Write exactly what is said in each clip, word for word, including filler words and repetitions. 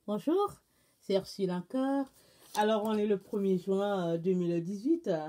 Bonjour, c'est Ursule encore. Alors, on est le premier juin deux mille dix-huit euh,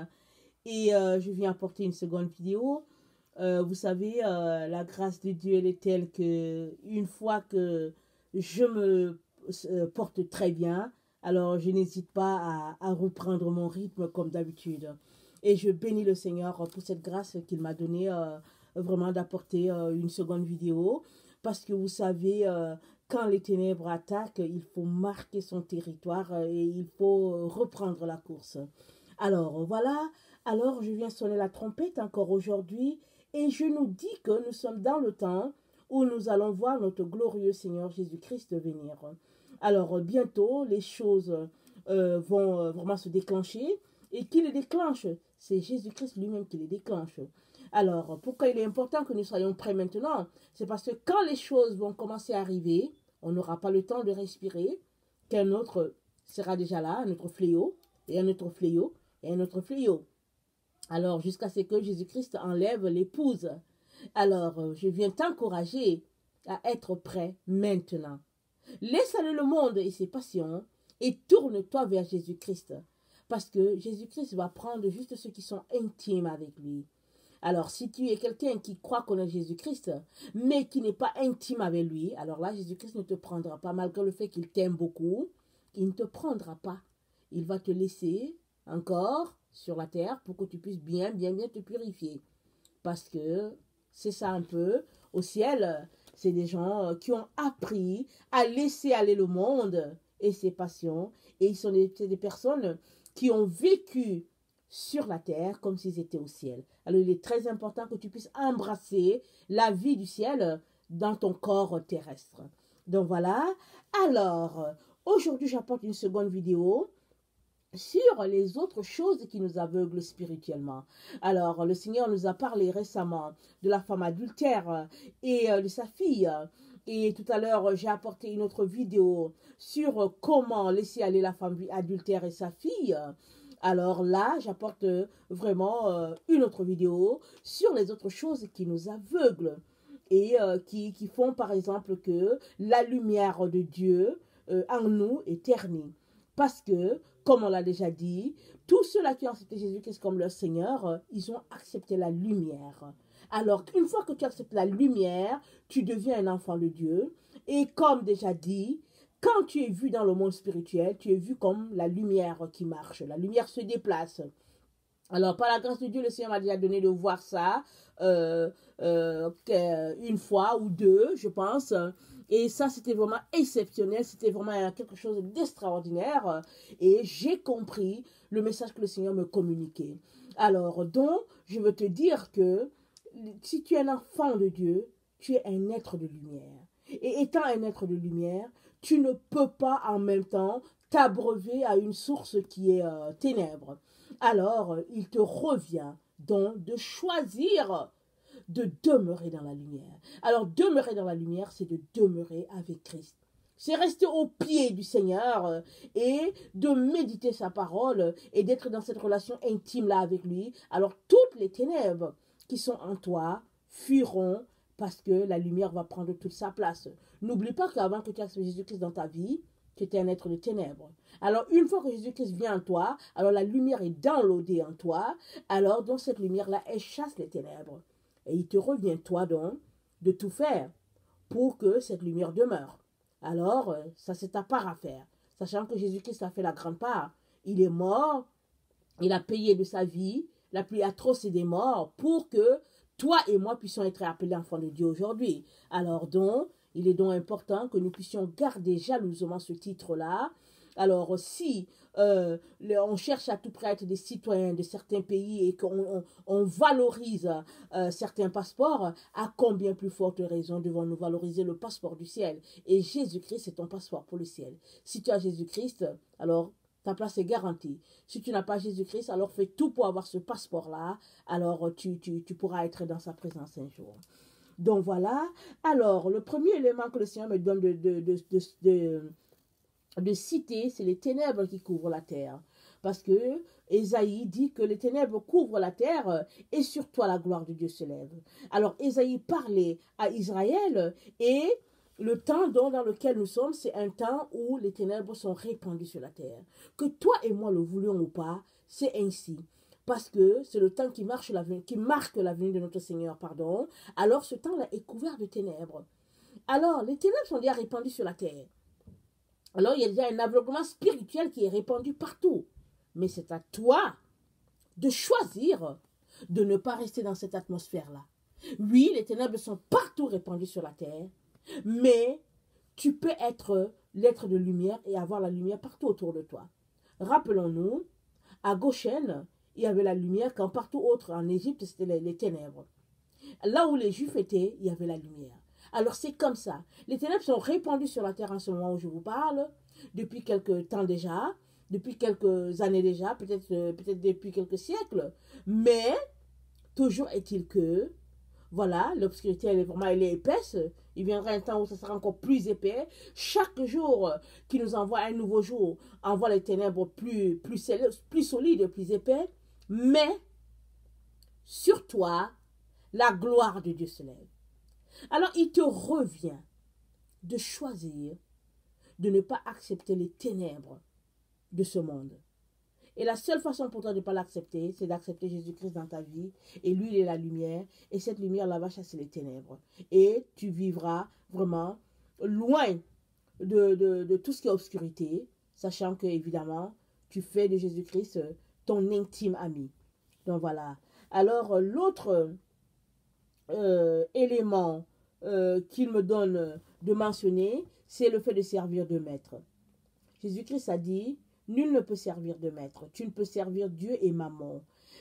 et euh, je viens apporter une seconde vidéo. Euh, vous savez, euh, la grâce de Dieu, elle est telle que une fois que je me euh, porte très bien, alors je n'hésite pas à, à reprendre mon rythme comme d'habitude. Et je bénis le Seigneur pour cette grâce qu'il m'a donnée euh, vraiment d'apporter euh, une seconde vidéo. Parce que vous savez, euh, quand les ténèbres attaquent, il faut marquer son territoire euh, et il faut reprendre la course. Alors voilà, alors je viens sonner la trompette encore aujourd'hui et je nous dis que nous sommes dans le temps où nous allons voir notre glorieux Seigneur Jésus-Christ venir. Alors bientôt, les choses euh, vont euh, vraiment se déclencher et qui les déclenche? C'est Jésus-Christ lui-même qui les déclenche. Alors, pourquoi il est important que nous soyons prêts maintenant? C'est parce que quand les choses vont commencer à arriver, on n'aura pas le temps de respirer, qu'un autre sera déjà là, un autre fléau, et un autre fléau, et un autre fléau. Alors, jusqu'à ce que Jésus-Christ enlève l'épouse. Alors, je viens t'encourager à être prêt maintenant. Laisse aller le monde et ses passions et tourne-toi vers Jésus-Christ. Parce que Jésus-Christ va prendre juste ceux qui sont intimes avec lui. Alors, si tu es quelqu'un qui croit connaître Jésus-Christ, mais qui n'est pas intime avec lui, alors là, Jésus-Christ ne te prendra pas, malgré le fait qu'il t'aime beaucoup, il ne te prendra pas. Il va te laisser encore sur la terre pour que tu puisses bien, bien, bien te purifier. Parce que c'est ça un peu. Au ciel, c'est des gens qui ont appris à laisser aller le monde et ses passions. Et ils sont des, des personnes qui ont vécu sur la terre comme s'ils étaient au ciel. Alors il est très important que tu puisses embrasser la vie du ciel dans ton corps terrestre. Donc voilà. Alors, aujourd'hui j'apporte une seconde vidéo sur les autres choses qui nous aveuglent spirituellement. Alors, le Seigneur nous a parlé récemment de la femme adultère et de sa fille. Et tout à l'heure, j'ai apporté une autre vidéo sur comment laisser aller la femme adultère et sa fille. Alors là, j'apporte vraiment une autre vidéo sur les autres choses qui nous aveuglent et qui, qui font par exemple que la lumière de Dieu en nous est ternie. Parce que, comme on l'a déjà dit, tous ceux-là qui ont accepté Jésus-Christ comme leur Seigneur, ils ont accepté la lumière. Alors, une fois que tu acceptes la lumière, tu deviens un enfant de Dieu. Et comme déjà dit, quand tu es vu dans le monde spirituel, tu es vu comme la lumière qui marche. La lumière se déplace. Alors, par la grâce de Dieu, le Seigneur m'a déjà donné de voir ça euh, euh, une fois ou deux, je pense. Et ça, c'était vraiment exceptionnel. C'était vraiment quelque chose d'extraordinaire. Et j'ai compris le message que le Seigneur me communiquait. Alors, donc, je veux te dire que si tu es un enfant de Dieu, tu es un être de lumière. Et étant un être de lumière, tu ne peux pas en même temps t'abreuver à une source qui est euh, ténèbres. Alors, il te revient donc de choisir de demeurer dans la lumière. Alors, demeurer dans la lumière, c'est de demeurer avec Christ. C'est rester au pied du Seigneur et de méditer sa parole et d'être dans cette relation intime-là avec lui. Alors, toutes les ténèbres qui sont en toi fuiront parce que la lumière va prendre toute sa place. N'oublie pas qu'avant que tu acceptes Jésus-Christ dans ta vie, tu étais un être de ténèbres. Alors, une fois que Jésus-Christ vient en toi, alors la lumière est downloadée en toi. Alors, dans cette lumière-là, elle chasse les ténèbres. Et il te revient, toi donc, de tout faire pour que cette lumière demeure. Alors, ça c'est ta part à faire. Sachant que Jésus-Christ a fait la grande part. Il est mort, il a payé de sa vie, la plus atroce des morts, pour que toi et moi puissions être appelés enfants de Dieu aujourd'hui. Alors donc, il est donc important que nous puissions garder jalousement ce titre-là. Alors, si euh, le, on cherche à tout près à être des citoyens de certains pays et qu'on on, on valorise euh, certains passeports, à combien plus forte raison devons-nous valoriser le passeport du ciel? Et Jésus-Christ, c'est ton passeport pour le ciel. Si tu as Jésus-Christ, alors ta place est garantie. Si tu n'as pas Jésus-Christ, alors fais tout pour avoir ce passeport-là. Alors, tu, tu, tu pourras être dans sa présence un jour. Donc, voilà. Alors, le premier élément que le Seigneur me donne de... de, de, de, de de citer, c'est les ténèbres qui couvrent la terre. Parce que Ésaïe dit que les ténèbres couvrent la terre et sur toi la gloire de Dieu se lève. Alors Ésaïe parlait à Israël et le temps dont, dans lequel nous sommes, c'est un temps où les ténèbres sont répandues sur la terre. Que toi et moi le voulions ou pas, c'est ainsi. Parce que c'est le temps qui, marche la, qui marque la venue de notre Seigneur, pardon. Alors ce temps-là est couvert de ténèbres. Alors les ténèbres sont déjà répandues sur la terre. Alors il y a déjà un aveuglement spirituel qui est répandu partout. Mais c'est à toi de choisir de ne pas rester dans cette atmosphère-là. Oui, les ténèbres sont partout répandues sur la terre, mais tu peux être l'être de lumière et avoir la lumière partout autour de toi. Rappelons-nous, à Goshen, il y avait la lumière, quand partout autre en Égypte, c'était les, les ténèbres. Là où les Juifs étaient, il y avait la lumière. Alors c'est comme ça. Les ténèbres sont répandues sur la terre en ce moment où je vous parle, depuis quelque temps déjà, depuis quelques années déjà, peut-être peut-être depuis quelques siècles. Mais, toujours est-il que, voilà, l'obscurité, elle est vraiment elle est épaisse. Il viendra un temps où ça sera encore plus épais. Chaque jour qui nous envoie un nouveau jour, envoie les ténèbres plus, plus, plus solides, plus épais. Mais, sur toi, la gloire de Dieu se lève. Alors, il te revient de choisir de ne pas accepter les ténèbres de ce monde. Et la seule façon pour toi de ne pas l'accepter, c'est d'accepter Jésus-Christ dans ta vie. Et lui, il est la lumière. Et cette lumière-là va chasser les ténèbres. Et tu vivras vraiment loin de, de, de tout ce qui est obscurité, sachant que, évidemment, tu fais de Jésus-Christ ton intime ami. Donc voilà. Alors, l'autre euh, élément euh, qu'il me donne de mentionner, c'est le fait de servir de maître. Jésus-Christ a dit, nul ne peut servir de maître. Tu ne peux servir Dieu et maman.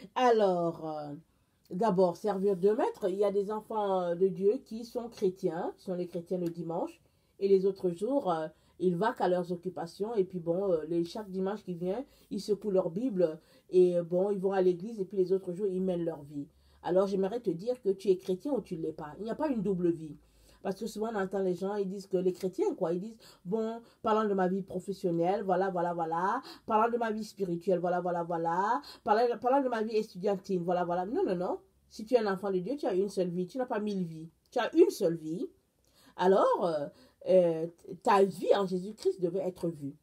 Alors, euh, d'abord, servir de maître, il y a des enfants de Dieu qui sont chrétiens, qui sont les chrétiens le dimanche, et les autres jours, euh, ils vaquent à leurs occupations, et puis bon, euh, les, chaque dimanche qui vient, ils secouent leur Bible, et euh, bon, ils vont à l'église, et puis les autres jours, ils mènent leur vie. Alors, j'aimerais te dire que tu es chrétien ou tu ne l'es pas. Il n'y a pas une double vie. Parce que souvent, on entend les gens, ils disent que les chrétiens, quoi, ils disent, bon, parlant de ma vie professionnelle, voilà, voilà, voilà, parlant de ma vie spirituelle, voilà, voilà, voilà, parlant, parlant de ma vie estudiantine, voilà, voilà. Non, non, non. Si tu es un enfant de Dieu, tu as une seule vie, tu n'as pas mille vies. Tu as une seule vie. Alors, euh, euh, ta vie en Jésus-Christ devait être vue.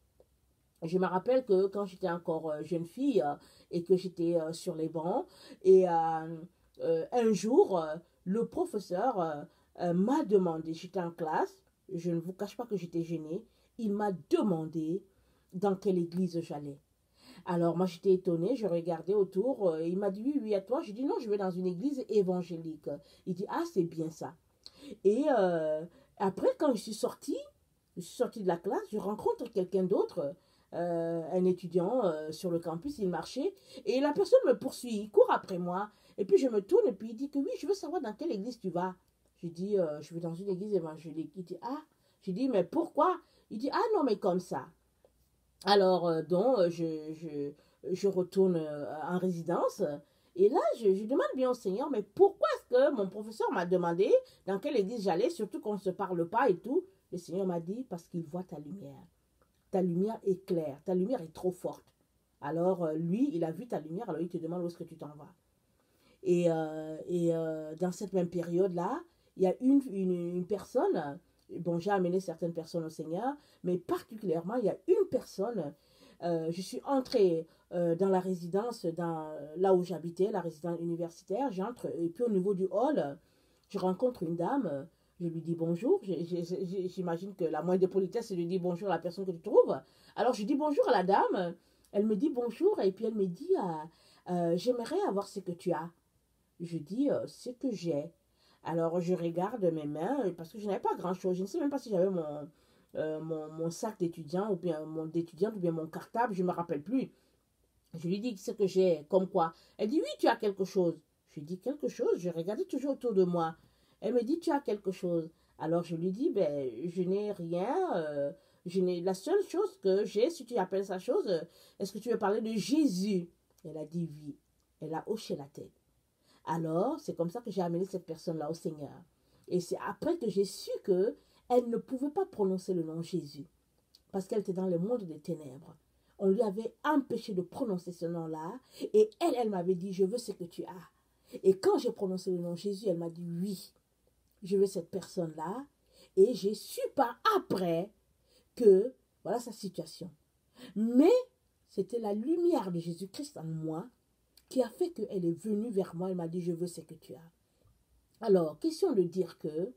Je me rappelle que quand j'étais encore euh, jeune fille euh, et que j'étais euh, sur les bancs, et euh, euh, un jour, euh, le professeur... Euh, Euh, m'a demandé, j'étais en classe, je ne vous cache pas que j'étais gênée, il m'a demandé dans quelle église j'allais. Alors moi j'étais étonnée, je regardais autour, euh, il m'a dit oui, oui à toi, je dis non, je vais dans une église évangélique. Il dit ah c'est bien ça. Et euh, après quand je suis sortie, je suis sortie de la classe, je rencontre quelqu'un d'autre, euh, un étudiant euh, sur le campus, il marchait, et la personne me poursuit, il court après moi, et puis je me tourne et puis il dit que oui, je veux savoir dans quelle église tu vas. Je dis, euh, je vais dans une église évangélique. Il dit, ah. Je dis, mais pourquoi? Il dit, ah non, mais comme ça. Alors, euh, donc, je, je, je retourne euh, en résidence. Et là, je, je demande bien au Seigneur, mais pourquoi est-ce que mon professeur m'a demandé dans quelle église j'allais, surtout qu'on ne se parle pas et tout. Le Seigneur m'a dit, parce qu'il voit ta lumière. Ta lumière est claire. Ta lumière est trop forte. Alors, euh, lui, il a vu ta lumière, alors il te demande où est-ce que tu t'en vas. Et, euh, et euh, dans cette même période-là, il y a une, une, une personne, bon, j'ai amené certaines personnes au Seigneur, mais particulièrement, il y a une personne, euh, je suis entrée euh, dans la résidence, dans, là où j'habitais, la résidence universitaire, j'entre, et puis au niveau du hall, je rencontre une dame, je lui dis bonjour, j'imagine que la moindre des politesses, c'est de dire bonjour à la personne que tu trouves. Alors je dis bonjour à la dame, elle me dit bonjour, et puis elle me dit, euh, euh, j'aimerais avoir ce que tu as. Je dis, euh, ce que j'ai. Alors, je regarde mes mains, parce que je n'avais pas grand-chose. Je ne sais même pas si j'avais mon, euh, mon, mon sac d'étudiant, ou bien mon d'étudiante, ou bien mon cartable, je ne me rappelle plus. Je lui dis ce que j'ai, comme quoi. Elle dit, oui, tu as quelque chose. Je lui dis, quelque chose? Je regardais toujours autour de moi. Elle me dit, tu as quelque chose. Alors, je lui dis, ben, je n'ai rien. Euh, je n'ai la seule chose que j'ai, si tu appelles ça chose, euh, est-ce que tu veux parler de Jésus? Elle a dit oui. Elle a hoché la tête. Alors, c'est comme ça que j'ai amené cette personne-là au Seigneur. Et c'est après que j'ai su que elle ne pouvait pas prononcer le nom Jésus. Parce qu'elle était dans le monde des ténèbres. On lui avait empêché de prononcer ce nom-là. Et elle, elle m'avait dit, je veux ce que tu as. Et quand j'ai prononcé le nom Jésus, elle m'a dit, oui, je veux cette personne-là. Et j'ai su par après que, voilà sa situation. Mais c'était la lumière de Jésus-Christ en moi qui a fait qu'elle est venue vers moi. Elle m'a dit, je veux ce que tu as. Alors, question de dire que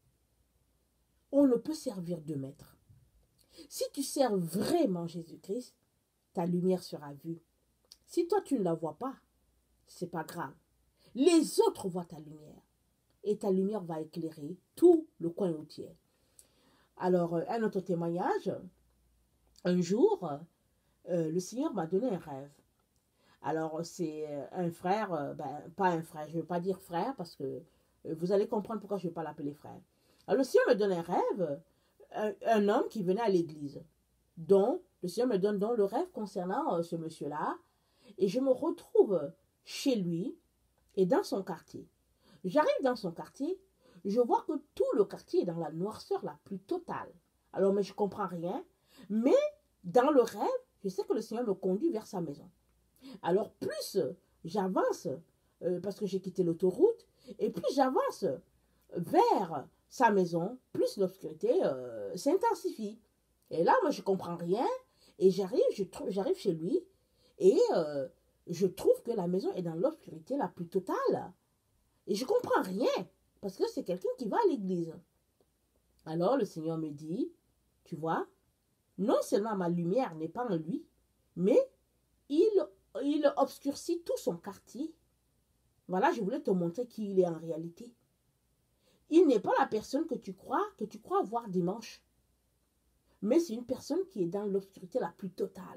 on ne peut servir deux maîtres. Si tu sers vraiment Jésus-Christ, ta lumière sera vue. Si toi, tu ne la vois pas, c'est pas grave. Les autres voient ta lumière. Et ta lumière va éclairer tout le coin où tu es. Alors, un autre témoignage. Un jour, euh, le Seigneur m'a donné un rêve. Alors, c'est un frère, euh, ben, pas un frère, je ne veux pas dire frère, parce que euh, vous allez comprendre pourquoi je ne vais pas l'appeler frère. Alors, le Seigneur me donne un rêve, un, un homme qui venait à l'église, dont le Seigneur me donne donc le rêve concernant euh, ce monsieur-là, et je me retrouve chez lui et dans son quartier. J'arrive dans son quartier, je vois que tout le quartier est dans la noirceur la plus totale. Alors, mais je ne comprends rien, mais dans le rêve, je sais que le Seigneur me conduit vers sa maison. Alors, plus j'avance, euh, parce que j'ai quitté l'autoroute, et plus j'avance vers sa maison, plus l'obscurité euh, s'intensifie. Et là, moi, je ne comprends rien, et j'arrive, je j'arrive chez lui, et euh, je trouve que la maison est dans l'obscurité la plus totale. Et je ne comprends rien, parce que c'est quelqu'un qui va à l'église. Alors, le Seigneur me dit, tu vois, non seulement ma lumière n'est pas en lui, mais il, il obscurcit tout son quartier. Voilà, je voulais te montrer qui il est en réalité. Il n'est pas la personne que tu crois, que tu crois voir dimanche. Mais c'est une personne qui est dans l'obscurité la plus totale.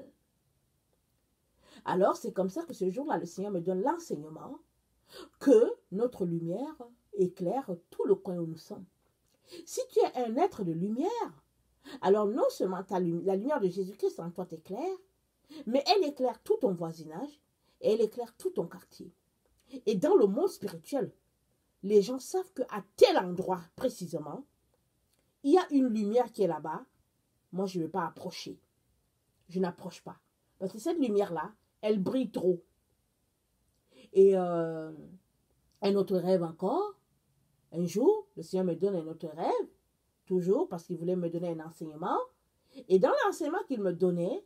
Alors, c'est comme ça que ce jour-là, le Seigneur me donne l'enseignement que notre lumière éclaire tout le coin où nous sommes. Si tu es un être de lumière, alors non seulement ta, la lumière de Jésus-Christ en toi t'éclaire, mais elle éclaire tout ton voisinage et elle éclaire tout ton quartier. Et dans le monde spirituel, les gens savent qu'à tel endroit précisément, il y a une lumière qui est là-bas. Moi, je ne vais pas approcher. Je n'approche pas. Parce que cette lumière-là, elle brille trop. Et euh, un autre rêve encore. Un jour, le Seigneur me donne un autre rêve. Toujours parce qu'il voulait me donner un enseignement. Et dans l'enseignement qu'il me donnait,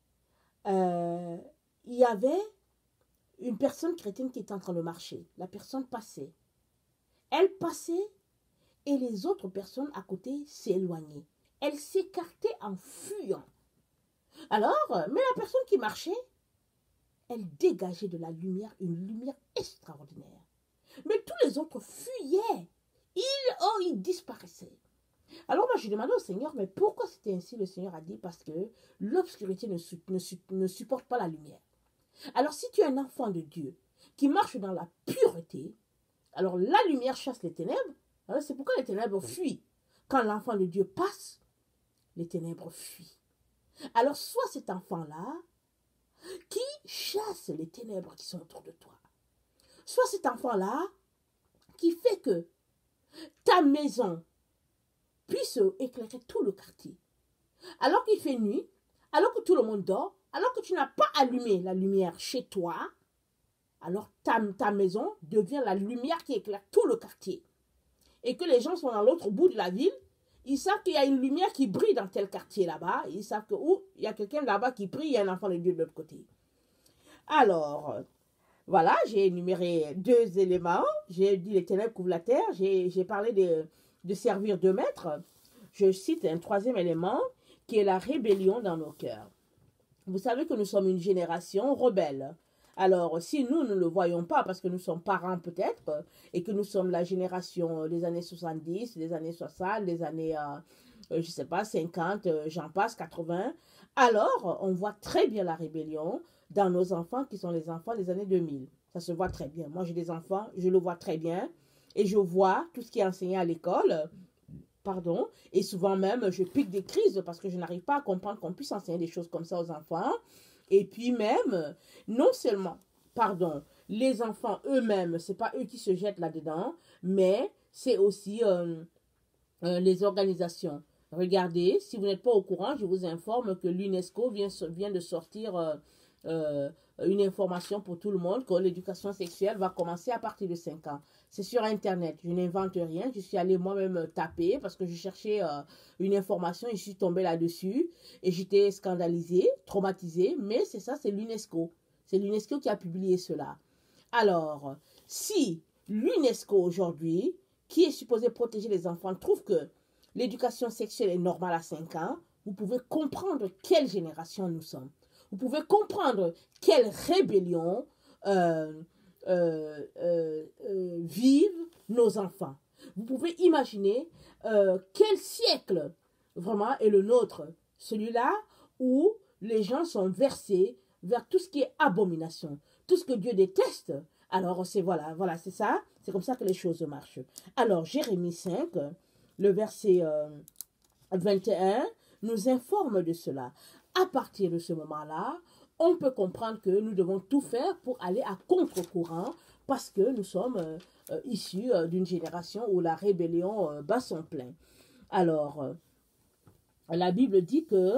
euh, il y avait une personne chrétienne qui était en train de marcher. La personne passait. Elle passait et les autres personnes à côté s'éloignaient. Elle s'écartait en fuyant. Alors, mais la personne qui marchait, elle dégageait de la lumière, une lumière extraordinaire. Mais tous les autres fuyaient. Ils, oh, ils disparaissaient. Alors moi, je demandais au Seigneur, mais pourquoi c'était ainsi? Le Seigneur a dit, parce que l'obscurité ne, ne, ne supporte pas la lumière. Alors si tu es un enfant de Dieu qui marche dans la pureté, alors la lumière chasse les ténèbres. C'est pourquoi les ténèbres fuient. Quand l'enfant de Dieu passe, les ténèbres fuient. Alors sois cet enfant-là qui chasse les ténèbres qui sont autour de toi. Sois cet enfant-là qui fait que ta maison puisse éclairer tout le quartier. Alors qu'il fait nuit, alors que tout le monde dort, alors que tu n'as pas allumé la lumière chez toi, alors ta, ta maison devient la lumière qui éclaire tout le quartier. Et que les gens sont dans l'autre bout de la ville, ils savent qu'il y a une lumière qui brille dans tel quartier là-bas, ils savent que oh, il y a quelqu'un là-bas qui prie, il y a un enfant de Dieu de l'autre côté. Alors, voilà, j'ai énuméré deux éléments. J'ai dit les ténèbres couvrent la terre, j'ai parlé de, de servir deux maîtres. Je cite un troisième élément qui est la rébellion dans nos cœurs. Vous savez que nous sommes une génération rebelle. Alors, si nous ne le voyons pas, parce que nous sommes parents peut-être, et que nous sommes la génération des années soixante-dix, des années soixante, des années, euh, je ne sais pas, cinquante, euh, j'en passe, quatre-vingts, alors on voit très bien la rébellion dans nos enfants qui sont les enfants des années deux mille. Ça se voit très bien. Moi, j'ai des enfants, je le vois très bien, et je vois tout ce qui est enseigné à l'école, pardon, et souvent même, je pique des crises parce que je n'arrive pas à comprendre qu'on puisse enseigner des choses comme ça aux enfants. Et puis même, non seulement, pardon, les enfants eux-mêmes, ce n'est pas eux qui se jettent là-dedans, mais c'est aussi euh, euh, les organisations. Regardez, si vous n'êtes pas au courant, je vous informe que l'UNESCO vient, vient de sortir euh, euh, une information pour tout le monde que l'éducation sexuelle va commencer à partir de cinq ans. C'est sur Internet, je n'invente rien, je suis allée moi-même taper parce que je cherchais euh, une information et je suis tombée là-dessus et j'étais scandalisée, traumatisée, mais c'est ça, c'est l'UNESCO. C'est l'UNESCO qui a publié cela. Alors, si l'UNESCO aujourd'hui, qui est supposé protéger les enfants, trouve que l'éducation sexuelle est normale à cinq ans, vous pouvez comprendre quelle génération nous sommes. Vous pouvez comprendre quelle rébellion euh, euh, euh, euh, vivent nos enfants. Vous pouvez imaginer euh, quel siècle vraiment est le nôtre. Celui-là où les gens sont versés vers tout ce qui est abomination, tout ce que Dieu déteste. Alors, c'est voilà, voilà, c'est ça. C'est comme ça que les choses marchent. Alors, Jérémie cinq, le verset euh, vingt et un, nous informe de cela. À partir de ce moment-là, on peut comprendre que nous devons tout faire pour aller à contre-courant parce que nous sommes euh, euh, issus euh, d'une génération où la rébellion euh, bat son plein. Alors, euh, la Bible dit que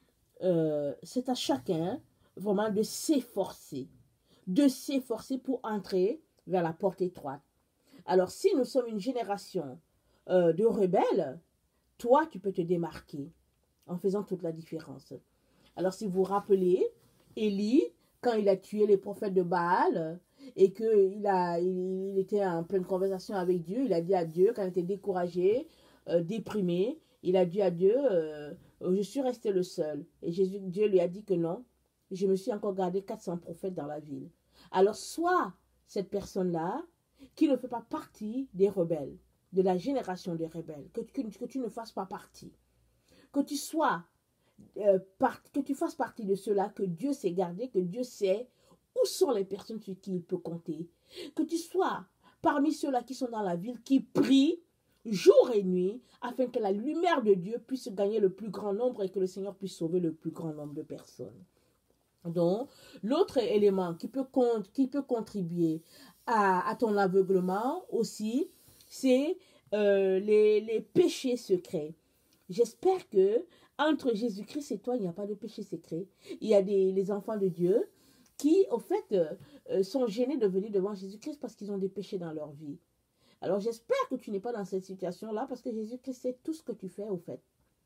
euh, c'est à chacun vraiment de s'efforcer, de s'efforcer pour entrer vers la porte étroite. Alors, si nous sommes une génération euh, de rebelles, toi, tu peux te démarquer en faisant toute la différence. Alors, si vous vous rappelez, Élie, quand il a tué les prophètes de Baal et qu'il a, il, il était en pleine conversation avec Dieu, il a dit à Dieu, quand il était découragé, euh, déprimé, il a dit à Dieu, euh, je suis resté le seul. Et Jésus, Dieu lui a dit que non, je me suis encore gardé quatre cents prophètes dans la ville. Alors, soit cette personne-là, qui ne fait pas partie des rebelles, de la génération des rebelles, que, que, que tu ne fasses pas partie, que tu sois, euh, part, que tu fasses partie de ceux-là que Dieu sait garder, que Dieu sait où sont les personnes sur qui il peut compter, que tu sois parmi ceux-là qui sont dans la ville, qui prient jour et nuit, afin que la lumière de Dieu puisse gagner le plus grand nombre et que le Seigneur puisse sauver le plus grand nombre de personnes. Donc, l'autre élément qui peut, qui peut contribuer à, à ton aveuglement aussi, c'est euh, les, les péchés secrets. J'espère que entre Jésus-Christ et toi, il n'y a pas de péché secret. Il y a des les enfants de Dieu qui, au fait, euh, sont gênés de venir devant Jésus-Christ parce qu'ils ont des péchés dans leur vie. Alors, j'espère que tu n'es pas dans cette situation-là parce que Jésus-Christ sait tout ce que tu fais, au fait.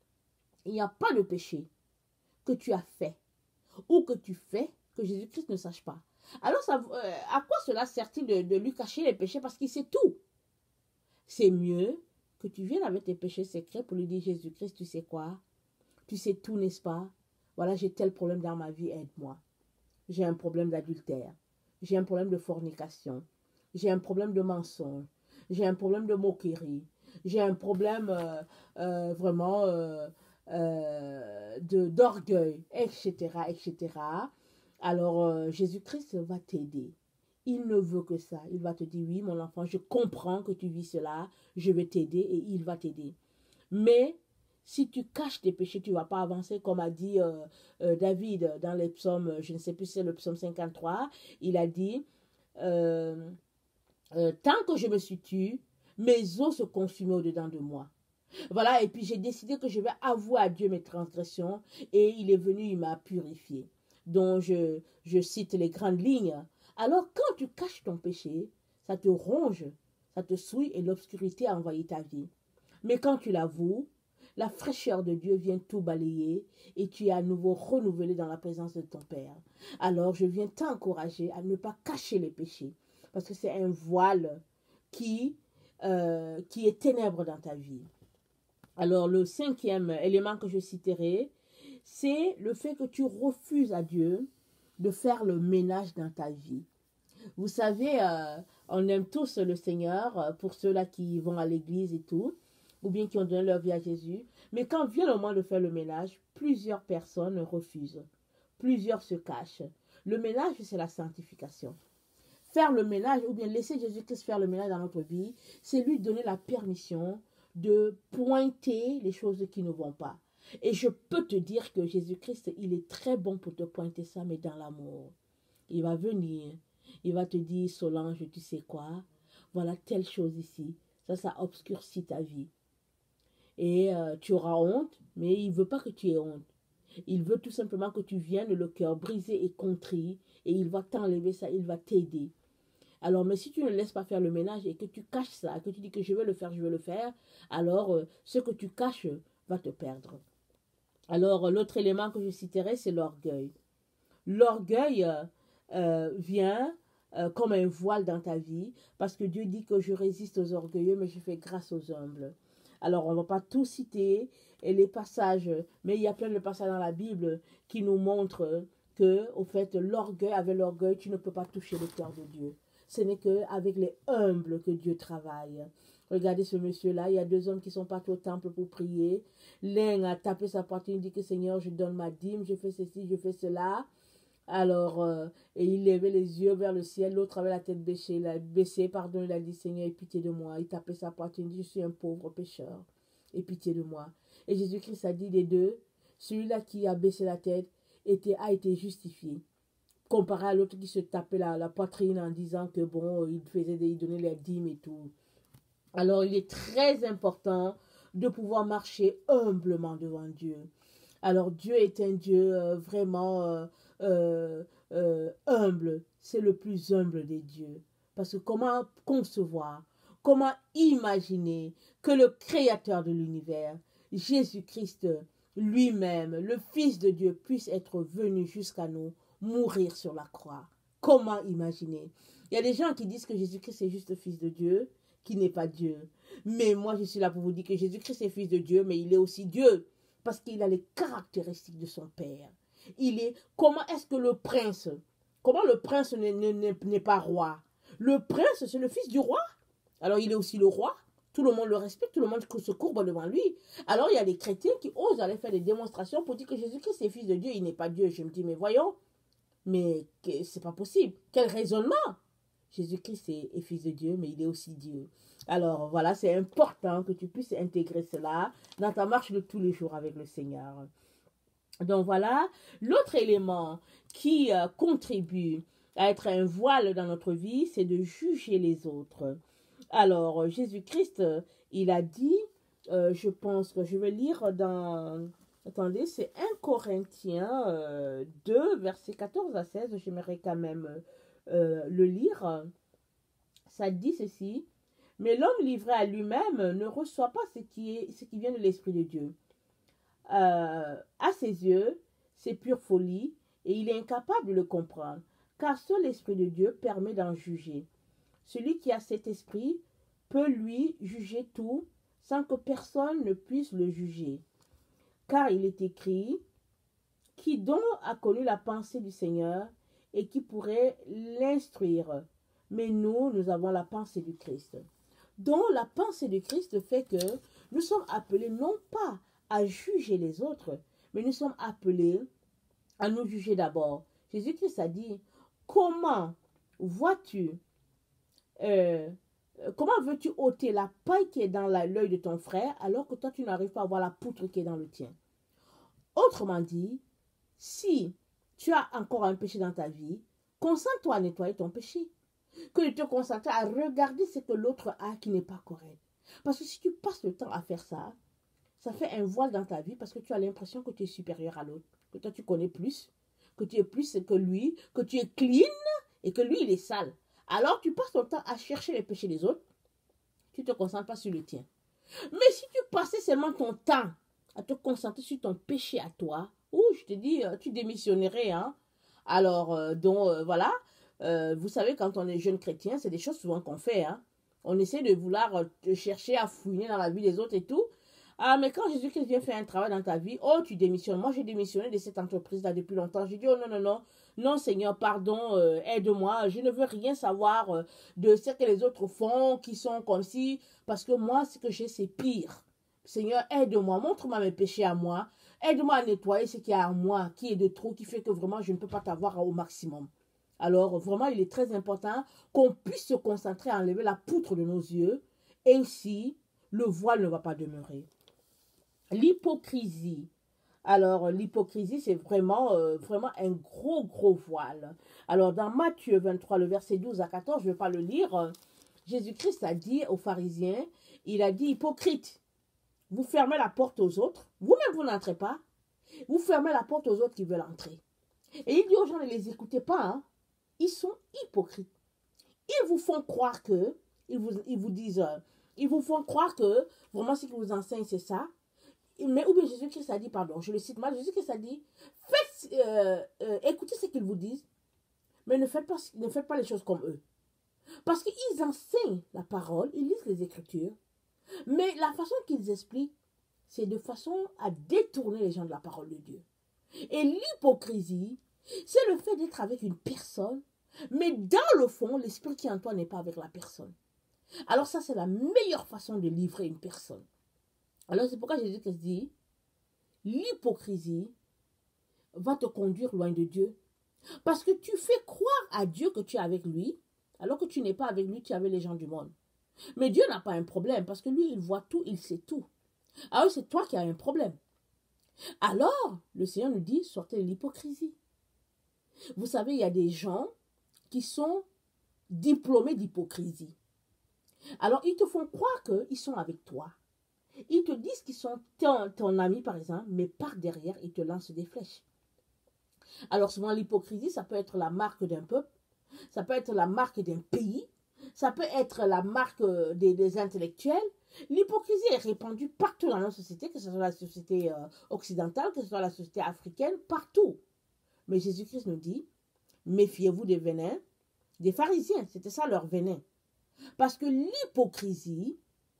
Il n'y a pas de péché que tu as fait ou que tu fais que Jésus-Christ ne sache pas. Alors, ça, euh, à quoi cela sert-il de, de lui cacher les péchés parce qu'il sait tout? C'est mieux que tu viennes avec tes péchés secrets pour lui dire, Jésus-Christ, tu sais quoi? Tu sais tout, n'est-ce pas? Voilà, j'ai tel problème dans ma vie, aide-moi. J'ai un problème d'adultère. J'ai un problème de fornication. J'ai un problème de mensonge. J'ai un problème de moquerie. J'ai un problème euh, euh, vraiment euh, euh, de, d'orgueil, et cetera, et cetera. Alors, euh, Jésus-Christ va t'aider. Il ne veut que ça. Il va te dire, oui, mon enfant, je comprends que tu vis cela. Je vais t'aider et il va t'aider. Mais si tu caches tes péchés, tu ne vas pas avancer, comme a dit euh, euh, David dans les psaumes, je ne sais plus si c'est le psaume cinquante-trois. Il a dit, euh, euh, tant que je me suis tue, mes os se consumaient au-dedans de moi. Voilà, et puis j'ai décidé que je vais avouer à Dieu mes transgressions et il est venu, il m'a purifié. Donc je, je cite les grandes lignes. Alors quand tu caches ton péché, ça te ronge, ça te souille et l'obscurité a envahi ta vie. Mais quand tu l'avoues, la fraîcheur de Dieu vient tout balayer et tu es à nouveau renouvelé dans la présence de ton Père. Alors je viens t'encourager à ne pas cacher les péchés parce que c'est un voile qui, euh, qui est ténèbre dans ta vie. Alors le cinquième élément que je citerai, c'est le fait que tu refuses à Dieu de faire le ménage dans ta vie. Vous savez, euh, on aime tous le Seigneur, pour ceux-là qui vont à l'église et tout, ou bien qui ont donné leur vie à Jésus. Mais quand vient le moment de faire le ménage, plusieurs personnes refusent. Plusieurs se cachent. Le ménage, c'est la sanctification. Faire le ménage, ou bien laisser Jésus-Christ faire le ménage dans notre vie, c'est lui donner la permission de pointer les choses qui ne vont pas. Et je peux te dire que Jésus-Christ, il est très bon pour te pointer ça, mais dans l'amour. Il va venir, il va te dire, Solange, tu sais quoi? Voilà telle chose ici. Ça, ça obscurcit ta vie. Et euh, tu auras honte, mais il ne veut pas que tu aies honte. Il veut tout simplement que tu viennes le cœur brisé et contrit, et il va t'enlever ça, il va t'aider. Alors, mais si tu ne laisses pas faire le ménage et que tu caches ça, que tu dis que je vais le faire, je vais le faire, alors euh, ce que tu caches va te perdre. Alors, l'autre élément que je citerai, c'est l'orgueil. L'orgueil euh, euh, vient euh, comme un voile dans ta vie, parce que Dieu dit que je résiste aux orgueilleux, mais je fais grâce aux humbles. Alors, on ne va pas tout citer, et les passages, mais il y a plein de passages dans la Bible qui nous montrent que, au fait, l'orgueil, avec l'orgueil, tu ne peux pas toucher le cœur de Dieu. Ce n'est qu'avec les humbles que Dieu travaille. Regardez ce monsieur-là, il y a deux hommes qui sont partis au temple pour prier. L'un a tapé sa poitrine, il dit que Seigneur, je donne ma dîme, je fais ceci, je fais cela. Alors, euh, et il levait les yeux vers le ciel, l'autre avait la tête baissée, la, baissée, pardon, il a dit, Seigneur, aie pitié de moi. Il tapait sa poitrine, il dit, je suis un pauvre pécheur, aie pitié de moi. Et Jésus-Christ a dit des deux, celui-là qui a baissé la tête était, a été justifié. Comparé à l'autre qui se tapait la, la poitrine en disant que bon, il faisait des, il donnait les dîmes et tout. Alors, il est très important de pouvoir marcher humblement devant Dieu. Alors, Dieu est un Dieu euh, vraiment euh, euh, euh, humble. C'est le plus humble des dieux. Parce que comment concevoir, comment imaginer que le Créateur de l'univers, Jésus-Christ lui-même, le Fils de Dieu, puisse être venu jusqu'à nous, mourir sur la croix. Comment imaginer? Il y a des gens qui disent que Jésus-Christ est juste le Fils de Dieu, qui n'est pas Dieu. Mais moi, je suis là pour vous dire que Jésus-Christ est Fils de Dieu, mais il est aussi Dieu. Parce qu'il a les caractéristiques de son Père. Il est, comment est-ce que le prince, comment le prince n'est pas roi? Le prince, c'est le fils du roi. Alors, il est aussi le roi. Tout le monde le respecte, tout le monde se courbe devant lui. Alors, il y a les chrétiens qui osent aller faire des démonstrations pour dire que Jésus-Christ est Fils de Dieu, il n'est pas Dieu. Je me dis, mais voyons, mais c'est pas possible. Quel raisonnement? Jésus-Christ est, est Fils de Dieu, mais il est aussi Dieu. Alors, voilà, c'est important que tu puisses intégrer cela dans ta marche de tous les jours avec le Seigneur. Donc, voilà. L'autre élément qui euh, contribue à être un voile dans notre vie, c'est de juger les autres. Alors, Jésus-Christ, il a dit, euh, je pense que je vais lire dans... Attendez, c'est un Corinthiens euh, deux, versets quatorze à seize. J'aimerais quand même euh, le lire. Ça dit ceci. Mais l'homme livré à lui-même ne reçoit pas ce qui, est, ce qui vient de l'Esprit de Dieu. Euh, à ses yeux, c'est pure folie et il est incapable de le comprendre, car seul l'Esprit de Dieu permet d'en juger. Celui qui a cet esprit peut lui juger tout sans que personne ne puisse le juger. Car il est écrit, qui donc a connu la pensée du Seigneur et qui pourrait l'instruire. Mais nous, nous avons la pensée du Christ. Donc la pensée du Christ fait que nous sommes appelés non pas à juger les autres, mais nous sommes appelés à nous juger d'abord. Jésus-Christ a dit, comment vois-tu, euh, comment veux-tu ôter la paille qui est dans l'œil de ton frère alors que toi tu n'arrives pas à voir la poutre qui est dans le tien? Autrement dit, si tu as encore un péché dans ta vie, concentre-toi à nettoyer ton péché. Que de te concentrer à regarder ce que l'autre a qui n'est pas correct. Parce que si tu passes le temps à faire ça, ça fait un voile dans ta vie parce que tu as l'impression que tu es supérieur à l'autre. Que toi tu connais plus, que tu es plus que lui, que tu es clean et que lui il est sale. Alors tu passes ton temps à chercher les péchés des autres, tu ne te concentres pas sur le tien. Mais si tu passais seulement ton temps à te concentrer sur ton péché à toi, ou je te dis, tu démissionnerais. Hein? Alors, euh, donc euh, voilà. Euh, vous savez, quand on est jeune chrétien, c'est des choses souvent qu'on fait. Hein? On essaie de vouloir euh, chercher à fouiner dans la vie des autres et tout. Ah, mais quand Jésus-Christ vient faire un travail dans ta vie, oh, tu démissionnes. Moi, j'ai démissionné de cette entreprise-là depuis longtemps. J'ai dit, oh non, non, non, non, Seigneur, pardon, euh, aide-moi. Je ne veux rien savoir euh, de ce que les autres font, qui sont comme si, parce que moi, ce que j'ai, c'est pire. Seigneur, aide-moi, montre-moi mes péchés à moi. Aide-moi à nettoyer ce qu'il y a en moi, qui est de trop, qui fait que vraiment, je ne peux pas t'avoir au maximum. Alors, vraiment, il est très important qu'on puisse se concentrer à enlever la poutre de nos yeux. Ainsi, le voile ne va pas demeurer. L'hypocrisie. Alors, l'hypocrisie, c'est vraiment, euh, vraiment un gros, gros voile. Alors, dans Matthieu vingt-trois, le verset douze à quatorze, je ne vais pas le lire, Jésus-Christ a dit aux pharisiens, il a dit, hypocrite, vous fermez la porte aux autres, vous-même, vous n'entrez pas, Vous fermez la porte aux autres qui veulent entrer. Et il dit aux gens, ne les écoutez pas. Hein. Ils sont hypocrites. Ils vous font croire que, ils vous, ils vous disent, euh, ils vous font croire que, vraiment ce qu'ils vous enseignent, c'est ça. Mais, ou bien Jésus-Christ a dit, pardon, je le cite mal, Jésus-Christ a dit, faites, euh, euh, écoutez ce qu'ils vous disent, mais ne faites, pas, ne faites pas les choses comme eux. Parce qu'ils enseignent la parole, ils lisent les Écritures, mais la façon qu'ils expliquent, c'est de façon à détourner les gens de la parole de Dieu. Et l'hypocrisie, c'est le fait d'être avec une personne, mais dans le fond, l'esprit qui est en toi n'est pas avec la personne. Alors ça, c'est la meilleure façon de livrer une personne. Alors c'est pourquoi Jésus dit, l'hypocrisie va te conduire loin de Dieu. Parce que tu fais croire à Dieu que tu es avec lui, alors que tu n'es pas avec lui, tu es avec les gens du monde. Mais Dieu n'a pas un problème, parce que lui, il voit tout, il sait tout. Alors c'est toi qui as un problème. Alors, le Seigneur nous dit, sortez de l'hypocrisie. Vous savez, il y a des gens qui sont diplômés d'hypocrisie. Alors, ils te font croire qu'ils sont avec toi. Ils te disent qu'ils sont ton, ton ami, par exemple, mais par derrière, ils te lancent des flèches. Alors, souvent, l'hypocrisie, ça peut être la marque d'un peuple, ça peut être la marque d'un pays, ça peut être la marque des, des intellectuels. L'hypocrisie est répandue partout dans notre société, que ce soit la société euh, occidentale, que ce soit la société africaine, partout. Mais Jésus-Christ nous dit, méfiez-vous des venins, des pharisiens, c'était ça leur venin. Parce que l'hypocrisie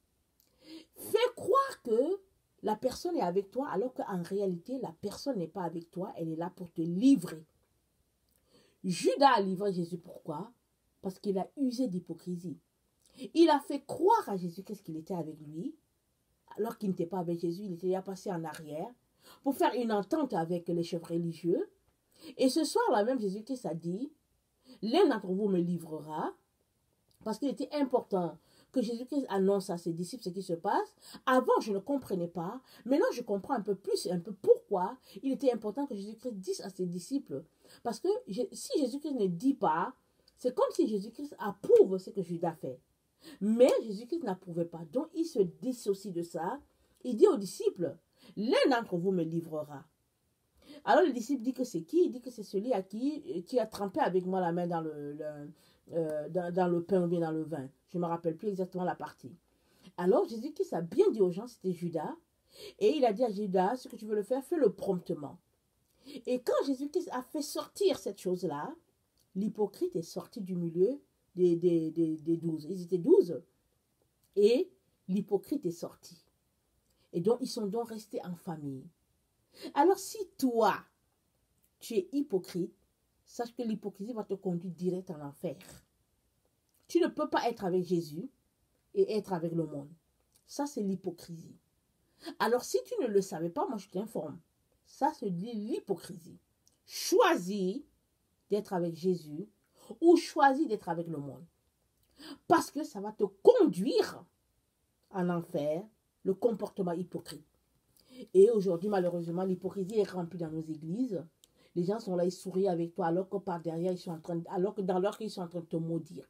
fait croire que la personne est avec toi, alors qu'en réalité, la personne n'est pas avec toi, elle est là pour te livrer. Judas a livré Jésus, pourquoi? Parce qu'il a usé d'hypocrisie. Il a fait croire à Jésus-Christ qu'il était avec lui, alors qu'il n'était pas avec Jésus, il était déjà passé en arrière, pour faire une entente avec les chefs religieux. Et ce soir-là même, Jésus-Christ a dit, l'un d'entre vous me livrera, parce qu'il était important que Jésus-Christ annonce à ses disciples ce qui se passe. Avant, je ne comprenais pas. Maintenant, je comprends un peu plus, un peu pourquoi il était important que Jésus-Christ dise à ses disciples. Parce que si Jésus-Christ ne dit pas, c'est comme si Jésus-Christ approuve ce que Judas fait. Mais Jésus-Christ n'approuvait pas. Donc, il se dissocie de ça. Il dit aux disciples, l'un d'entre vous me livrera. Alors, le disciple dit que c'est qui? Il dit que c'est celui à qui, qui a trempé avec moi la main dans le, le, euh, dans, dans le pain ou bien dans le vin. Je ne me rappelle plus exactement la partie. Alors, Jésus-Christ a bien dit aux gens, c'était Judas. Et il a dit à Judas, ce que tu veux le faire, fais-le promptement. Et quand Jésus-Christ a fait sortir cette chose-là, l'hypocrite est sorti du milieu des, des, des, des douze. Ils étaient douze. Et l'hypocrite est sorti. Et donc, ils sont donc restés en famille. Alors, si toi, tu es hypocrite, sache que l'hypocrisie va te conduire direct en enfer. Tu ne peux pas être avec Jésus et être avec le monde. Ça, c'est l'hypocrisie. Alors, si tu ne le savais pas, moi, je t'informe. Ça, c'est l'hypocrisie. Choisis d'être avec Jésus ou choisis d'être avec le monde. Parce que ça va te conduire en enfer, le comportement hypocrite. Et aujourd'hui, malheureusement, l'hypocrisie est remplie dans nos églises. Les gens sont là, ils sourient avec toi, alors que par derrière, ils sont en train de, alors que dans leur cœur, ils sont en train de te maudire.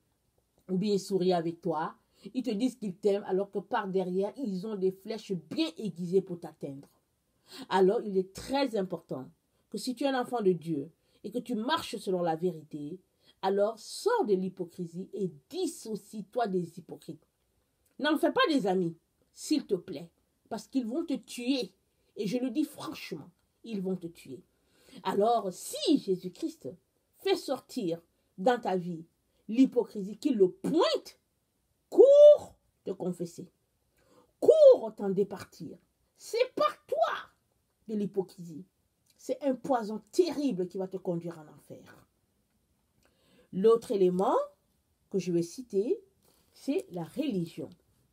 Ou bien ils sourient avec toi, ils te disent qu'ils t'aiment, alors que par derrière, ils ont des flèches bien aiguisées pour t'atteindre. Alors, il est très important que si tu es un enfant de Dieu et que tu marches selon la vérité, alors sors de l'hypocrisie et dissocie-toi des hypocrites. N'en fais pas des amis, s'il te plaît, parce qu'ils vont te tuer. Et je le dis franchement, ils vont te tuer. Alors, si Jésus-Christ fait sortir dans ta vie l'hypocrisie, qu'il le pointe, cours te confesser. Cours t'en départir. C'est par toi de l'hypocrisie. C'est un poison terrible qui va te conduire en enfer. L'autre élément que je vais citer, c'est la religion.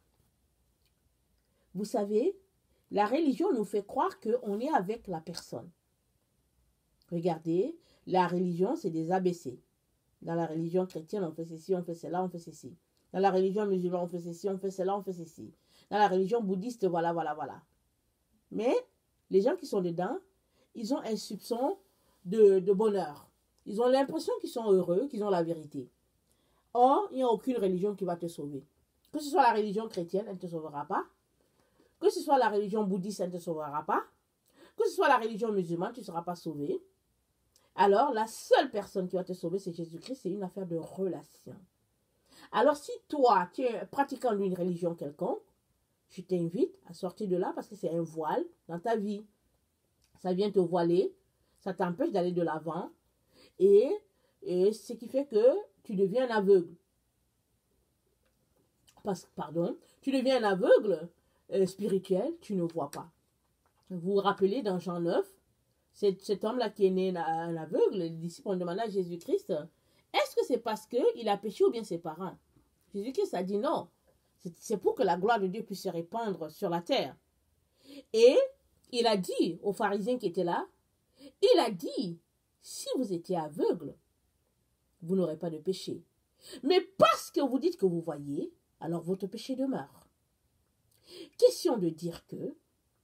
Vous savez, la religion nous fait croire qu'on est avec la personne. Regardez, la religion, c'est des A B C. Dans la religion chrétienne, on fait ceci, on fait cela, on fait ceci. Dans la religion musulmane, on fait ceci, on fait cela, on fait ceci. Dans la religion bouddhiste, voilà, voilà, voilà. Mais les gens qui sont dedans, ils ont un soupçon de, de bonheur. Ils ont l'impression qu'ils sont heureux, qu'ils ont la vérité. Or, il n'y a aucune religion qui va te sauver. Que ce soit la religion chrétienne, elle ne te sauvera pas. Que ce soit la religion bouddhiste, elle ne te sauvera pas. que ce soit la religion musulmane, tu ne seras pas sauvé. Alors, la seule personne qui va te sauver, c'est Jésus-Christ. C'est une affaire de relation. Alors, si toi, tu es pratiquant d'une religion quelconque, je t'invite à sortir de là parce que c'est un voile dans ta vie. Ça vient te voiler, ça t'empêche d'aller de l'avant et, et ce qui fait que tu deviens un aveugle. Parce, pardon, tu deviens un aveugle euh, spirituel, tu ne vois pas. Vous vous rappelez dans Jean neuf, cet, cet homme-là qui est né un aveugle, les disciples ont demandé à Jésus-Christ, est-ce que c'est parce qu'il a péché ou bien ses parents? Jésus-Christ a dit non. C'est pour que la gloire de Dieu puisse se répandre sur la terre. Et il a dit aux pharisiens qui étaient là, il a dit, si vous étiez aveugle, vous n'aurez pas de péché. Mais parce que vous dites que vous voyez, alors votre péché demeure. Question de dire que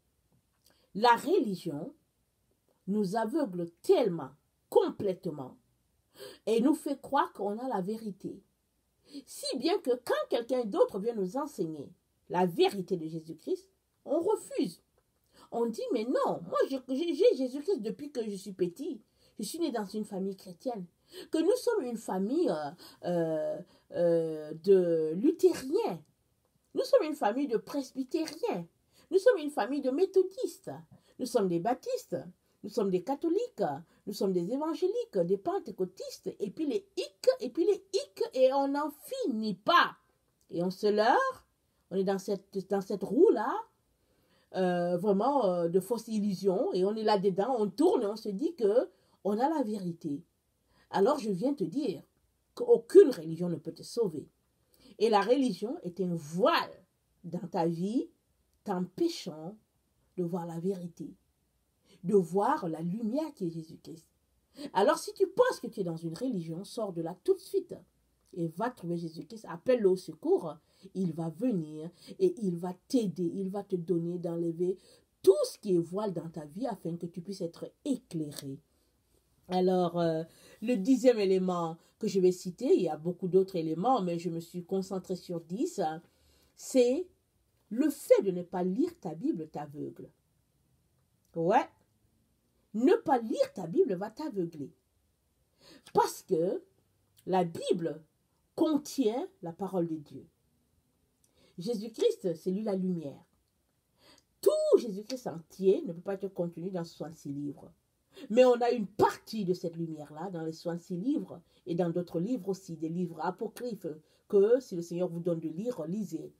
la religion nous aveugle tellement, complètement, et nous fait croire qu'on a la vérité. Si bien que quand quelqu'un d'autre vient nous enseigner la vérité de Jésus-Christ, on refuse. On dit, mais non, moi j'ai Jésus-Christ depuis que je suis petit. Je suis né dans une famille chrétienne. Que nous sommes une famille euh, euh, euh, de luthériens. Nous sommes une famille de presbytériens. Nous sommes une famille de méthodistes. Nous sommes des baptistes. Nous sommes des catholiques. Nous sommes des évangéliques, des pentecôtistes. Et puis les hic, et puis les hic, et on n'en finit pas. Et on se leurre. On est dans cette, dans cette roue-là. Euh, vraiment euh, de fausses illusions. Et on est là-dedans. On tourne et on se dit que on a la vérité. Alors je viens te dire qu'aucune religion ne peut te sauver. Et la religion est un voile dans ta vie, t'empêchant de voir la vérité, de voir la lumière qui est Jésus-Christ. Alors si tu penses que tu es dans une religion, sors de là tout de suite et va trouver Jésus-Christ, appelle-le au secours, il va venir et il va t'aider, il va te donner d'enlever tout ce qui est voile dans ta vie afin que tu puisses être éclairé. Alors, euh, le dixième élément que je vais citer, il y a beaucoup d'autres éléments, mais je me suis concentrée sur dix, c'est le fait de ne pas lire ta Bible t'aveugle. Ouais, ne pas lire ta Bible va t'aveugler. Parce que la Bible contient la parole de Dieu. Jésus-Christ, c'est lui la lumière. Tout Jésus-Christ entier ne peut pas être contenu dans soixante-six livres. Mais on a une partie de cette lumière-là dans les soixante-six livres et dans d'autres livres aussi, des livres apocryphes que, si le Seigneur vous donne de lire, lisez.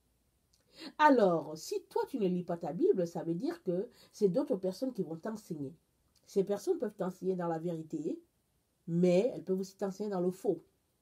Alors, si toi tu ne lis pas ta Bible, ça veut dire que c'est d'autres personnes qui vont t'enseigner. Ces personnes peuvent t'enseigner dans la vérité, mais elles peuvent aussi t'enseigner dans le faux.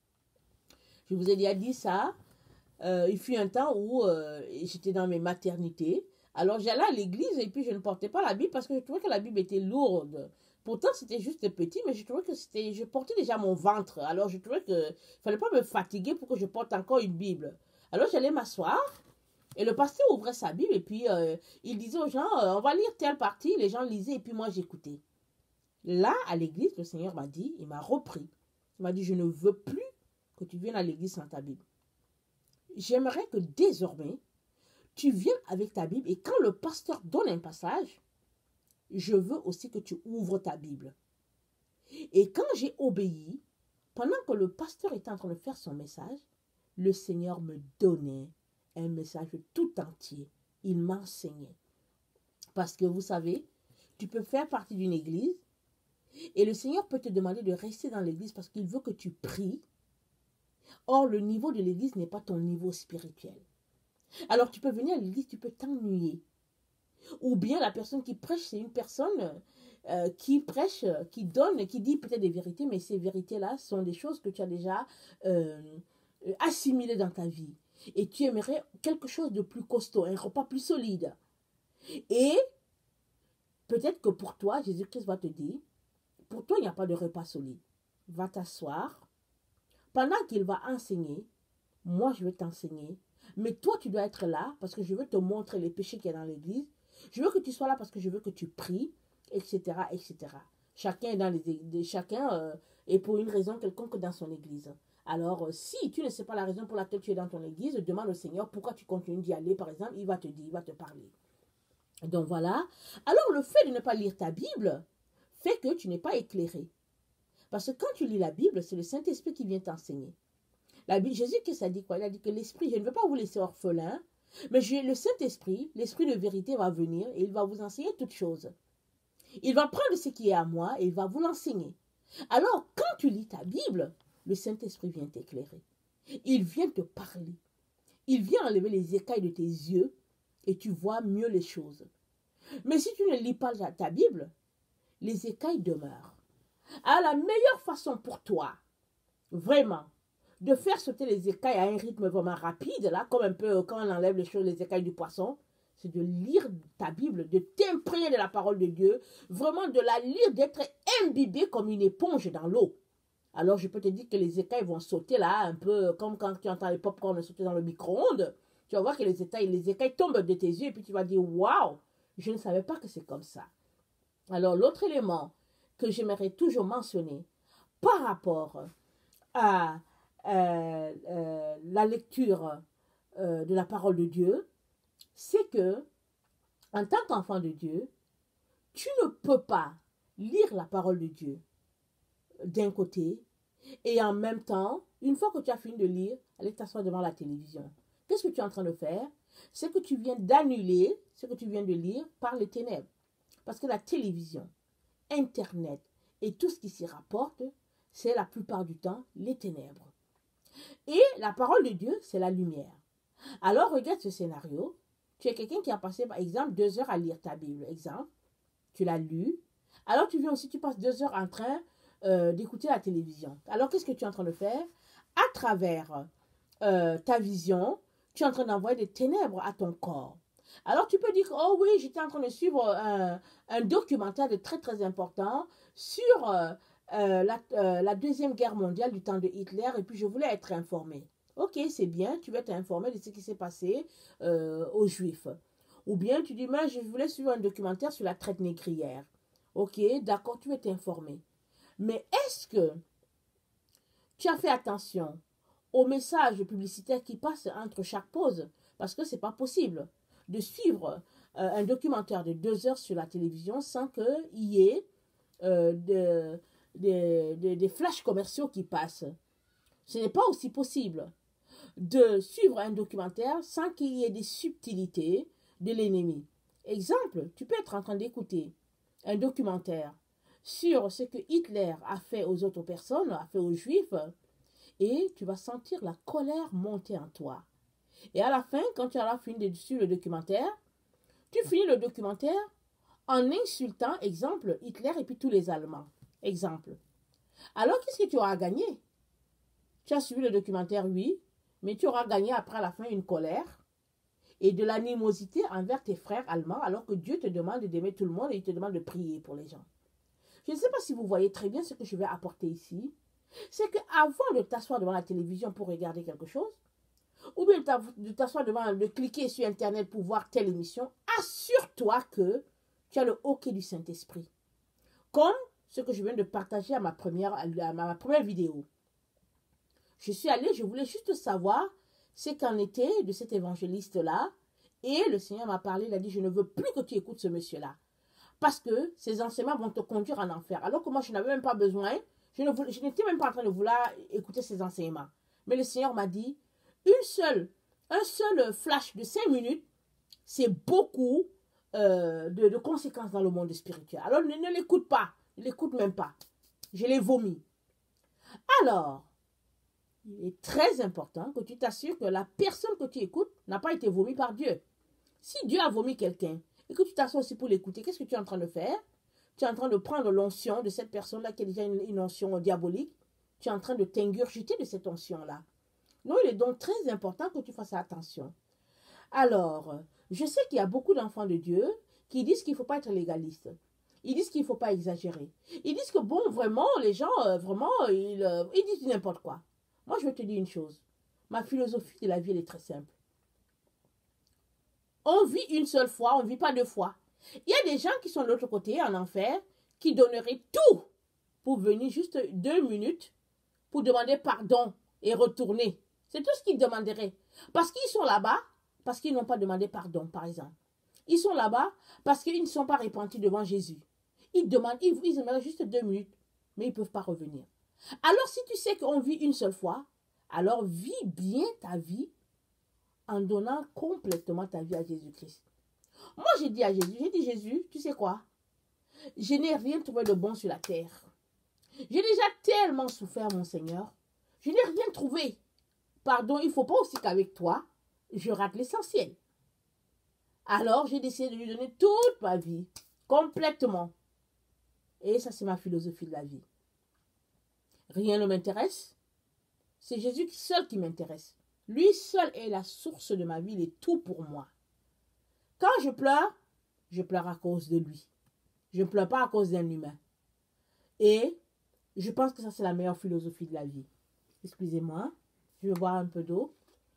Je vous ai déjà dit ça. Euh, il fut un temps où euh, j'étais dans mes maternités. Alors j'allais à l'église et puis je ne portais pas la Bible parce que je trouvais que la Bible était lourde. Pourtant c'était juste petit, mais je trouvais que c'était, je portais déjà mon ventre. Alors je trouvais que il fallait pas me fatiguer pour que je porte encore une Bible. Alors j'allais m'asseoir et le pasteur ouvrait sa Bible et puis euh, il disait aux gens, euh, on va lire telle partie. Les gens lisaient et puis moi j'écoutais. Là à l'église, le Seigneur m'a dit, il m'a repris. Il m'a dit, je ne veux plus que tu viennes à l'église sans ta Bible. J'aimerais que désormais tu viennes avec ta Bible et quand le pasteur donne un passage, je veux aussi que tu ouvres ta Bible. Et quand j'ai obéi, pendant que le pasteur était en train de faire son message, le Seigneur me donnait un message tout entier. Il m'enseignait. Parce que vous savez, tu peux faire partie d'une église et le Seigneur peut te demander de rester dans l'église parce qu'il veut que tu pries. Or, le niveau de l'église n'est pas ton niveau spirituel. Alors tu peux venir à l'église, tu peux t'ennuyer. Ou bien la personne qui prêche, c'est une personne euh, qui prêche, qui donne, qui dit peut-être des vérités, mais ces vérités-là sont des choses que tu as déjà euh, assimilées dans ta vie. Et tu aimerais quelque chose de plus costaud, un repas plus solide. Et peut-être que pour toi, Jésus-Christ va te dire, pour toi, il n'y a pas de repas solide. Va t'asseoir. Pendant qu'il va enseigner, moi, je vais t'enseigner. Mais toi, tu dois être là parce que je veux te montrer les péchés qu'il y a dans l'église. Je veux que tu sois là parce que je veux que tu pries, et cetera, et cetera. Chacun est dans les, chacun euh, est pour une raison quelconque dans son église. Alors, euh, si tu ne sais pas la raison pour laquelle tu es dans ton église, demande au Seigneur pourquoi tu continues d'y aller, par exemple, il va te dire, il va te parler. Donc voilà. Alors le fait de ne pas lire ta Bible fait que tu n'es pas éclairé. Parce que quand tu lis la Bible, c'est le Saint-Esprit qui vient t'enseigner. La Bible, Jésus, qu'est-ce qu'il a dit quoi? Il a dit que l'Esprit, je ne veux pas vous laisser orphelin, mais je, le Saint-Esprit, l'Esprit de vérité va venir et il va vous enseigner toutes choses. Il va prendre ce qui est à moi et il va vous l'enseigner. Alors, quand tu lis ta Bible, le Saint-Esprit vient t'éclairer. Il vient te parler. Il vient enlever les écailles de tes yeux et tu vois mieux les choses. Mais si tu ne lis pas ta Bible, les écailles demeurent. Alors, la meilleure façon pour toi, vraiment, de faire sauter les écailles à un rythme vraiment rapide, là, comme un peu quand on enlève les choses, les écailles du poisson, c'est de lire ta Bible, de t'imprégner de la parole de Dieu, vraiment de la lire, d'être imbibé comme une éponge dans l'eau. Alors, je peux te dire que les écailles vont sauter là, un peu comme quand tu entends les pop-corn sauter dans le micro-ondes. Tu vas voir que les écailles, les écailles tombent de tes yeux et puis tu vas dire, waouh, je ne savais pas que c'est comme ça. Alors, l'autre élément que j'aimerais toujours mentionner par rapport à euh, euh, la lecture euh, de la parole de Dieu, c'est que, en tant qu'enfant de Dieu, tu ne peux pas lire la parole de Dieu d'un côté et en même temps, une fois que tu as fini de lire, aller t'asseoir devant la télévision. Qu'est-ce que tu es en train de faire? C'est que tu viens d'annuler ce que tu viens de lire par les ténèbres. Parce que la télévision, Internet et tout ce qui s'y rapporte, c'est la plupart du temps les ténèbres. Et la parole de Dieu, c'est la lumière. Alors, regarde ce scénario. Tu es quelqu'un qui a passé, par exemple, deux heures à lire ta Bible. Exemple, tu l'as lu. Alors, tu viens aussi, tu passes deux heures en train euh, d'écouter la télévision. Alors, qu'est-ce que tu es en train de faire? À travers euh, ta vision, tu es en train d'envoyer des ténèbres à ton corps. Alors, tu peux dire, oh oui, j'étais en train de suivre un, un documentaire de très, très important sur euh, euh, la, euh, la Deuxième Guerre mondiale du temps de Hitler et puis je voulais être informé. Ok, c'est bien, tu veux être informé de ce qui s'est passé euh, aux Juifs. Ou bien tu dis, mais je voulais suivre un documentaire sur la traite négrière. Ok, d'accord, tu veux t'informer. Mais est-ce que tu as fait attention aux messages publicitaires qui passent entre chaque pause? Parce que ce n'est pas possible de suivre euh, un documentaire de deux heures sur la télévision sans qu'il y ait euh, de, de, de, des flashs commerciaux qui passent. Ce n'est pas aussi possible de suivre un documentaire sans qu'il y ait des subtilités de l'ennemi. Exemple, tu peux être en train d'écouter un documentaire sur ce que Hitler a fait aux autres personnes, a fait aux Juifs, et tu vas sentir la colère monter en toi. Et à la fin, quand tu auras fini de suivre le documentaire, tu finis le documentaire en insultant, exemple, Hitler et puis tous les Allemands. Exemple. Alors, qu'est-ce que tu auras gagné? Tu as suivi le documentaire, oui, mais tu auras gagné après à la fin une colère et de l'animosité envers tes frères allemands, alors que Dieu te demande d'aimer tout le monde et il te demande de prier pour les gens. Je ne sais pas si vous voyez très bien ce que je vais apporter ici. C'est qu'avant de t'asseoir devant la télévision pour regarder quelque chose, ou bien de t'asseoir devant, de cliquer sur Internet pour voir telle émission, assure-toi que tu as le hoquet du Saint-Esprit. Comme ce que je viens de partager à ma première, à ma première vidéo. Je suis allée, je voulais juste savoir ce qu'en était de cet évangéliste-là. Et le Seigneur m'a parlé, il a dit, je ne veux plus que tu écoutes ce monsieur-là. Parce que ces enseignements vont te conduire en enfer. Alors que moi, je n'avais même pas besoin, je n'étais même pas en train de vouloir écouter ces enseignements. Mais le Seigneur m'a dit, une seule, un seul flash de cinq minutes, c'est beaucoup euh, de, de conséquences dans le monde spirituel. Alors, ne, ne l'écoute pas, ne l'écoute même pas. Je l'ai vomi. Alors, il est très important que tu t'assures que la personne que tu écoutes n'a pas été vomie par Dieu. Si Dieu a vomi quelqu'un et que tu t'assois aussi pour l'écouter, qu'est-ce que tu es en train de faire? Tu es en train de prendre l'onction de cette personne-là qui est déjà une, une onction diabolique. Tu es en train de t'ingurgiter de cette onction-là. Donc, il est donc très important que tu fasses attention. Alors, je sais qu'il y a beaucoup d'enfants de Dieu qui disent qu'il ne faut pas être légaliste. Ils disent qu'il ne faut pas exagérer. Ils disent que, bon, vraiment, les gens, euh, vraiment, ils, euh, ils disent n'importe quoi. Moi, je vais te dire une chose. Ma philosophie de la vie, elle est très simple. On vit une seule fois, on ne vit pas deux fois. Il y a des gens qui sont de l'autre côté, en enfer, qui donneraient tout pour venir juste deux minutes pour demander pardon et retourner. C'est tout ce qu'ils demanderaient. Parce qu'ils sont là-bas, parce qu'ils n'ont pas demandé pardon, par exemple. Ils sont là-bas parce qu'ils ne sont pas repentis devant Jésus. Ils demandent, ils, ils aimeraient juste deux minutes, mais ils ne peuvent pas revenir. Alors, si tu sais qu'on vit une seule fois, alors vis bien ta vie en donnant complètement ta vie à Jésus-Christ. Moi, j'ai dit à Jésus, j'ai dit, Jésus, tu sais quoi? Je n'ai rien trouvé de bon sur la terre. J'ai déjà tellement souffert, mon Seigneur. Je n'ai rien trouvé. Pardon, il ne faut pas aussi qu'avec toi, je rate l'essentiel. Alors, j'ai décidé de lui donner toute ma vie, complètement. Et ça, c'est ma philosophie de la vie. Rien ne m'intéresse. C'est Jésus seul qui m'intéresse. Lui seul est la source de ma vie, il est tout pour moi. Quand je pleure, je pleure à cause de lui. Je ne pleure pas à cause d'un humain. Et je pense que ça, c'est la meilleure philosophie de la vie. Excusez-moi, je vais boire un peu d'eau.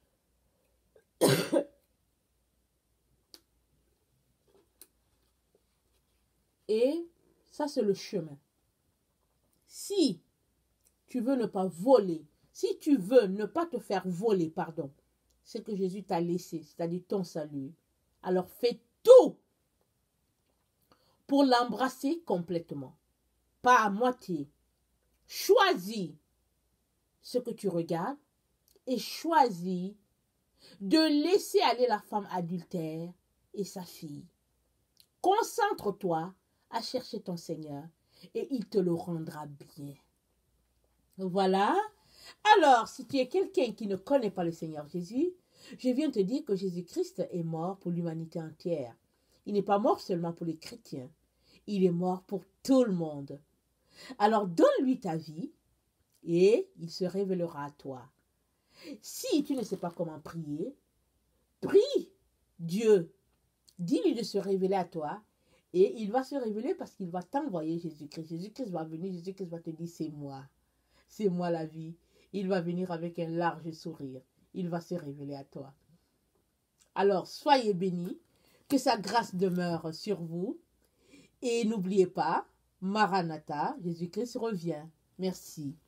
Et ça, c'est le chemin. Si tu veux ne pas voler, si tu veux ne pas te faire voler, pardon, ce que Jésus t'a laissé, c'est-à-dire ton salut, alors fais tout pour l'embrasser complètement, pas à moitié. Choisis ce que tu regardes et choisis de laisser aller la femme adultère et sa fille. Concentre-toi à chercher ton Seigneur et il te le rendra bien. Voilà. Alors, si tu es quelqu'un qui ne connaît pas le Seigneur Jésus, je viens te dire que Jésus-Christ est mort pour l'humanité entière. Il n'est pas mort seulement pour les chrétiens. Il est mort pour tout le monde. Alors, donne-lui ta vie et il se révélera à toi. Si tu ne sais pas comment prier, prie Dieu. Dis-lui de se révéler à toi et il va se révéler parce qu'il va t'envoyer Jésus-Christ. Jésus-Christ va venir, Jésus-Christ va te dire c'est moi. C'est moi la vie. Il va venir avec un large sourire. Il va se révéler à toi. Alors, soyez bénis. Que sa grâce demeure sur vous. Et n'oubliez pas, Maranatha, Jésus-Christ revient. Merci.